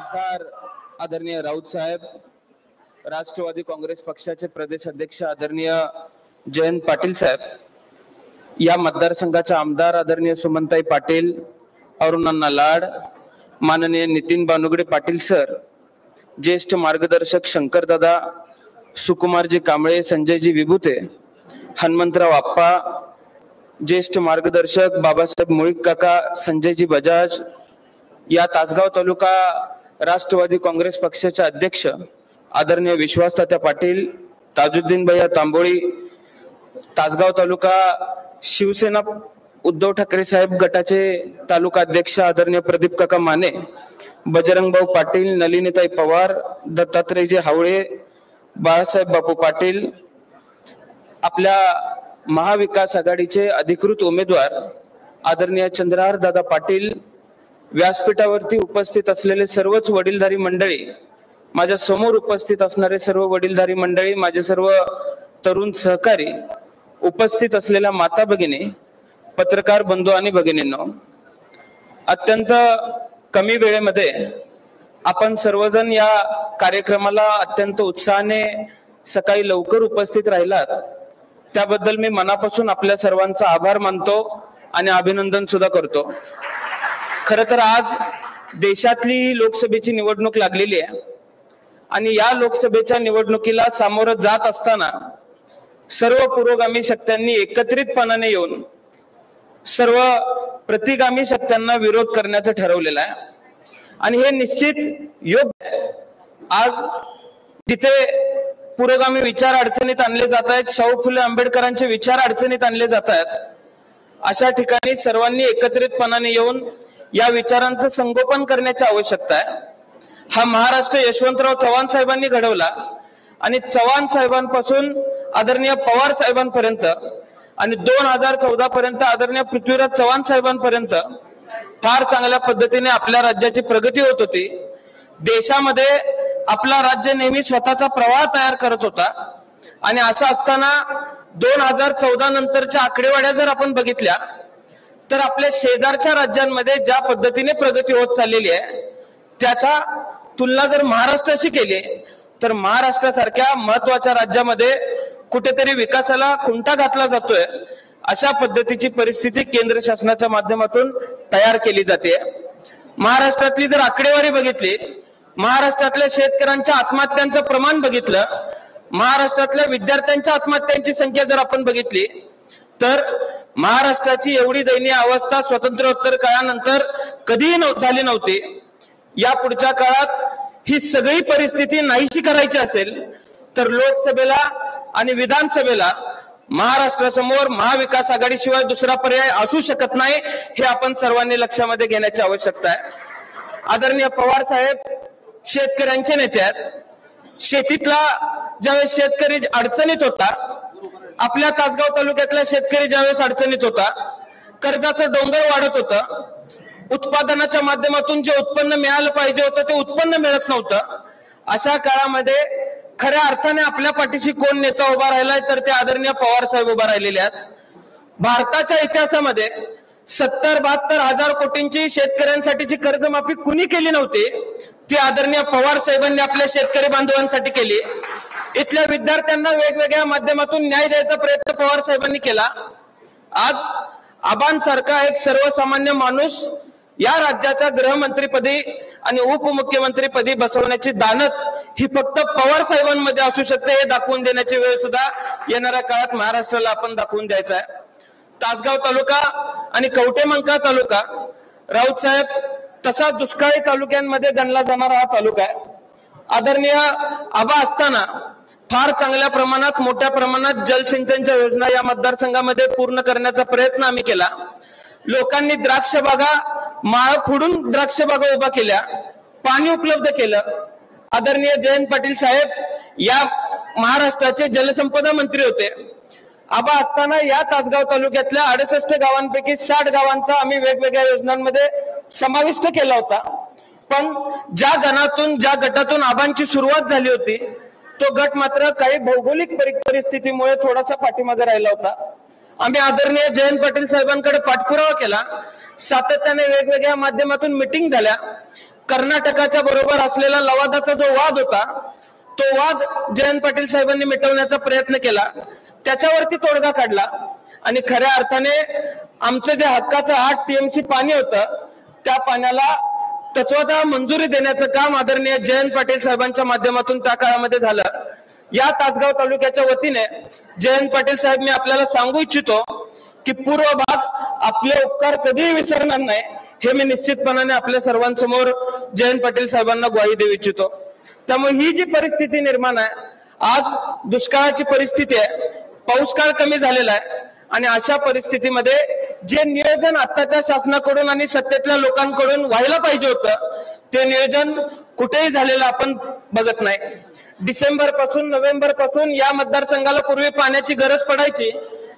नमस्कार आदरणीय राऊत साहेब, राष्ट्रवादी काँग्रेस पक्षाचे प्रदेश अध्यक्ष आदरणीय जयंत पाटील साहेब, या मतदारसंघाचे आमदार आदरणीय सुमनताई पाटील, अरुणांना लाड, माननीय नितीन बानुगडे पाटील सर, ज्येष्ठ मार्गदर्शक शंकरदादा, सुकुमारजी कांबळे, संजयजी विभूते, हनुमंतराव आप्पा, ज्येष्ठ मार्गदर्शक बाबासाहेब मुळीक काका, संजयजी बजाज, या तासगाव तालुका राष्ट्रवादी काँग्रेस पक्षाचे अध्यक्ष आदरणीय विश्वास तात्या पाटील, ताजुद्दीन भैया तांबोळी, तासगाव तालुका शिवसेना उद्धव ठाकरे साहेब गटाचे तालुका अध्यक्ष आदरणीय प्रदीप काका माने, बजरंग भाऊ पाटील, नलिनीताई पवार, दत्तात्रयजी हावळे, बाळासाहेब बापू पाटील, आपल्या महाविकास आघाडीचे अधिकृत उमेदवार आदरणीय चंद्रहार दादा पाटील, व्यासपीठावरती उपस्थित असलेले सर्वच वडीलधारी मंडळी, माझ्या समोर उपस्थित असणारे सर्व वडीलधारी मंडळी, माझे सर्व तरुण सहकारी, उपस्थित असलेल्या माता भगिनी, पत्रकार बंधू आणि भगिनींनो, अत्यंत कमी वेळेमध्ये आपण सर्वजण या कार्यक्रमाला अत्यंत उत्साहाने सकाळी लवकर उपस्थित राहिलात, त्याबद्दल मी मनापासून आपल्या सर्वांचा आभार मानतो आणि अभिनंदन सुद्धा करतो. खर तर आज देशातली लोकसभेची निवडणूक लागलेली आहे आणि या लोकसभेच्या निवडणुकीला सामोरं जात असताना सर्व पुरोगामी शक्त्यांनी एकत्रितपणाने येऊन सर्व प्रतिगामी शक्त्यांना विरोध करण्याचं ठरवलेलं आहे आणि हे निश्चित योग्य आहे. आज जिथे पुरोगामी विचार अडचणीत आणले जात आहेत, शाहू फुले आंबेडकरांचे विचार अडचणीत आणले जात आहेत, अशा ठिकाणी सर्वांनी एकत्रितपणाने येऊन या विचारांचं संगोपन करण्याची आवश्यकता आहे. हा महाराष्ट्र यशवंतराव चव्हाण साहेबांनी घडवला आणि चव्हाण साहेबांपासून आदरणीय पवार साहेबांपर्यंत आणि 2014 पर्यंत आदरणीय पृथ्वीराज चव्हाण साहेबांपर्यंत फार चांगल्या पद्धतीने आपल्या राज्याची प्रगती होत होती. देशामध्ये आपला राज्य नेहमी स्वतःचा प्रवाह तयार करत होता आणि असं असताना 2014 नंतरच्या आकडेवाऱ्या जर आपण बघितल्या तर आपल्या शेजारच्या राज्यांमध्ये ज्या पद्धतीने प्रगती होत चाललेली आहे त्याचा तुलना जर महाराष्ट्राशी केली तर महाराष्ट्रासारख्या महत्वाच्या राज्यामध्ये कुठेतरी विकासाला खुंटा घातला जातोय, अशा पद्धतीची परिस्थिती केंद्र शासनाच्या माध्यमातून तयार केली जाते. महाराष्ट्रातली जर आकडेवारी बघितली, महाराष्ट्रातल्या शेतकऱ्यांच्या आत्महत्यांचं प्रमाण बघितलं, महाराष्ट्रातल्या विद्यार्थ्यांच्या आत्महत्यांची संख्या जर आपण बघितली तर महाराष्ट्राची एवढी दयनीय अवस्था स्वातंत्र्योत्तर काळानंतर कधीही झाली नव्हती. या पुढच्या काळात ही सगळी परिस्थिती नाहीशी करायची असेल तर लोकसभेला आणि विधानसभेला महाराष्ट्रासमोर महाविकास आघाडीशिवाय दुसरा पर्याय असू शकत नाही, हे आपण सर्वांनी लक्षामध्ये घेण्याची आवश्यकता आहे. आदरणीय पवार साहेब शेतकऱ्यांचे नेते आहेत. शेतीतला ज्यावेळेस शेतकरी अडचणीत होता, आपल्या तासगाव तालुक्यातला शेतकरी ज्यावेळेस अडचणीत होता, कर्जाचं डोंगर वाढत होतं, उत्पादनाच्या माध्यमातून जे उत्पन्न मिळालं पाहिजे होतं ते उत्पन्न मिळत नव्हतं, अशा काळामध्ये खऱ्या अर्थाने आपल्या पाठीशी कोण नेता उभा राहिलाय तर ते आदरणीय पवार साहेब उभा राहिलेले आहेत. भारताच्या इतिहासामध्ये 70-72 हजार कोटींची शेतकऱ्यांसाठीची कर्जमाफी कुणी केली नव्हती, ती आदरणीय पवार साहेबांनी आपल्या शेतकरी बांधवांसाठी केली. इथल्या विद्यार्थ्यांना वेगवेगळ्या माध्यमातून न्याय द्यायचा प्रयत्न पवार साहेबांनी केला. आज आबांसारखा एक सर्वसामान्य माणूस या राज्याच्या गृहमंत्रीपदी आणि उपमुख्यमंत्रीपदी बसवण्याची दानत ही फक्त पवार साहेबांमध्ये असू शकते, हे दाखवून देण्याची वेळ सुद्धा येणाऱ्या काळात महाराष्ट्राला आपण दाखवून द्यायचा आहे. तासगाव तालुका आणि कवठेमंकाळ तालुका, राऊत साहेब, तसा दुष्काळी तालुक्यांमध्ये गणला जाणारा हा तालुका आहे. आदरणीय आबा असताना फार चांगल्या प्रमाणात, मोठ्या प्रमाणात जलसिंचनच्या योजना या मतदारसंघामध्ये पूर्ण करण्याचा प्रयत्न आम्ही केला. लोकांनी द्राक्ष बागा, माळ फोडून द्राक्ष बागा उभा केल्या, पाणी उपलब्ध केलं. आदरणीय जयंत पाटील साहेब या महाराष्ट्राचे जलसंपदा मंत्री होते. आबा असताना या तासगाव तालुक्यातल्या 68 गावांपैकी 60 गावांचा आम्ही वेगवेगळ्या योजनांमध्ये समाविष्ट केला होता. पण ज्या गटातून आबांची सुरुवात झाली होती तो गट मात्र काही भौगोलिक परिस्थितीमुळे थोडासा पाठीमागे राहिला होता. आम्ही आदरणीय जयंत पाटील साहेबांकडे पाठपुरावा केला, सातत्याने वेगवेगळ्या माध्यमातून मीटिंग झाल्या, कर्नाटकाच्या बरोबर असलेला लवादाचा जो वाद होता तो वाद जयंत पाटील साहेबांनी मिटवण्याचा प्रयत्न केला, त्याच्यावरती तोडगा काढला आणि खऱ्या अर्थाने आमचं जे हक्काचं 8 TMC पाणी होतं त्या पाण्याला तत्वतः मंजुरी देण्याचं काम आदरणीय जयंत पाटील साहेबांच्या माध्यमातून त्या काळामध्ये झालं। या तासगाव तालुक्याच्या वतीने जयंत पाटील साहेब मी आपल्याला सांगू इच्छितो की पूर्व भाग आपले उपकार कधीही विसरणार नाही, हे मी निश्चितपणाने आपल्या सर्वांसमोर जयंत पाटील साहेबांना ग्वाही देऊ इच्छितो। त्यामुळे ही जी परिस्थिती निर्माण आहे, आज दुष्काळाची परिस्थिती आहे, पाऊस काळ कमी झालेला आहे आणि अशा परिस्थितीमध्ये जे नियोजन आताच्या शासनाकडून आणि सत्तेतल्या लोकांकडून व्हायला पाहिजे होतं ते नियोजन कुठेही झालेलं आपण बघत नाही। डिसेंबर पासून नोव्हेंबर पासून या मतदारसंघाला पूर्वी पाण्याची गरज पडायची।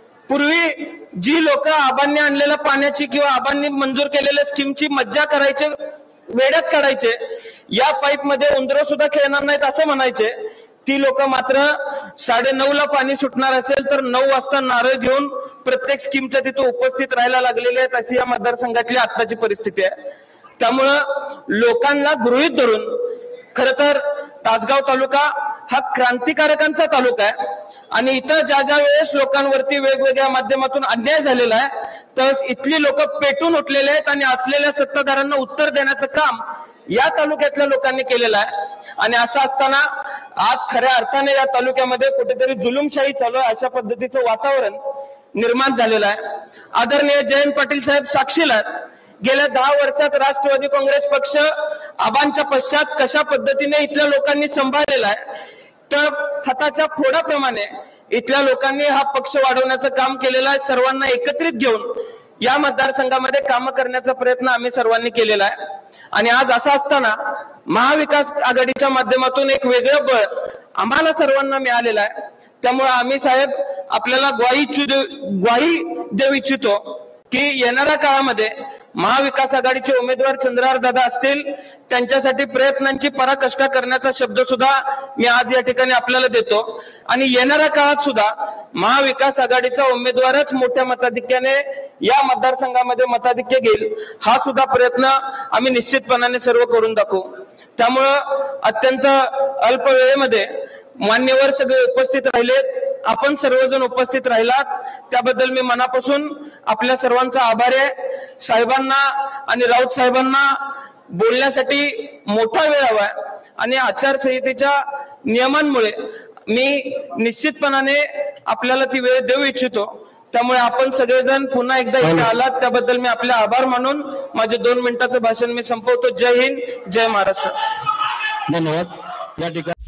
पूर्वी जी लोक आबांनी आणलेल्या पाण्याची किंवा आबांनी मंजूर केलेल्या स्कीमची मज्जा करायचे, वेड्यात काढायचे, या पाईप मध्ये उंदरं सुद्धा खेळणार नाहीत असं म्हणायचे, ती लोक मात्र 9:30ला पाणी सुटणार असेल तर 9 वाजता नारळ घेऊन प्रत्येक स्कीमच्या तिथे उपस्थित राहायला लागलेले आहेत, अशी या मतदारसंघातली आताची परिस्थिती आहे। त्यामुळं लोकांना गृहीत धरून खर तर तासगाव तालुका हा क्रांतिकारकांचा तालुका आहे आणि इथं ज्या ज्या वेळेस लोकांवरती वेगवेगळ्या माध्यमातून अन्याय झालेला आहे तर इथली लोक पेटून उठलेले आहेत आणि असलेल्या सत्ताधाऱ्यांना उत्तर देण्याचं काम या तालुक्यातल्या लोकांनी केलेलं आहे। आणि असं असताना आज खऱ्या अर्थाने या तालुक्यामध्ये कुठेतरी जुलूमशाही चालू आहे अशा पद्धतीचं वातावरण निर्माण झालेलं आहे। आदरणीय जयंत पाटील साहेब साक्षीला गेल्या 10 वर्षात राष्ट्रवादी काँग्रेस पक्ष आबांच्या पश्चात कशा पद्धतीने इथल्या लोकांनी सांभाळलेला आहे, तर हाताच्या फोडाप्रमाणे इथल्या लोकांनी हा पक्ष वाढवण्याचं काम केलेलं आहे। सर्वांना एकत्रित घेऊन या मतदारसंघामध्ये काम करण्याचा प्रयत्न आम्ही सर्वांनी केलेला आहे आणि आज असं असताना महाविकास आघाडीच्या माध्यमातून एक वेगळं बळ आम्हाला सर्वांना मिळालेलं आहे। त्यामुळे आम्ही साहेब आपल्याला ग्वाही देऊ इच्छितो की येणाऱ्या काळामध्ये महाविकास आघाडीचे उमेदवार चंद्रहार दादा असतील, त्यांच्यासाठी प्रयत्नांची पराकाष्ठा करण्याचा शब्द सुद्धा मी आज या ठिकाणी आपल्याला देतो आणि येणाऱ्या काळात सुद्धा महाविकास आघाडीचा उमेदवारच मोठ्या मताधिक्याने या मतदारसंघामध्ये मताधिक्य घेईल, हा सुद्धा प्रयत्न आम्ही निश्चितपणाने सर्व करून दाखवू। त्यामुळं अत्यंत अल्प वेळेमध्ये मान्यवर सगळे उपस्थित राहिलेत, आपण सर्वजण उपस्थित राहिलात त्याबद्दल मी मनापासून आपल्या सर्वांचा आभारी आहे। साहेबांना आणि राऊत साहेबांना बोलण्यासाठी मोठा वेळ हवा आणि आचारसंहितेच्या नियमांमुळे मी निश्चितपणाने आपल्याला ती वेळ देऊ इच्छितो। त्यामुळे आपण सगळेजण पुन्हा एकदा इथे आलात त्याबद्दल मी आपले आभार मानून माझे 2 मिनिटाचं भाषण मी संपवतो। जय हिंद, जय महाराष्ट्र। धन्यवाद। या ठिकाणी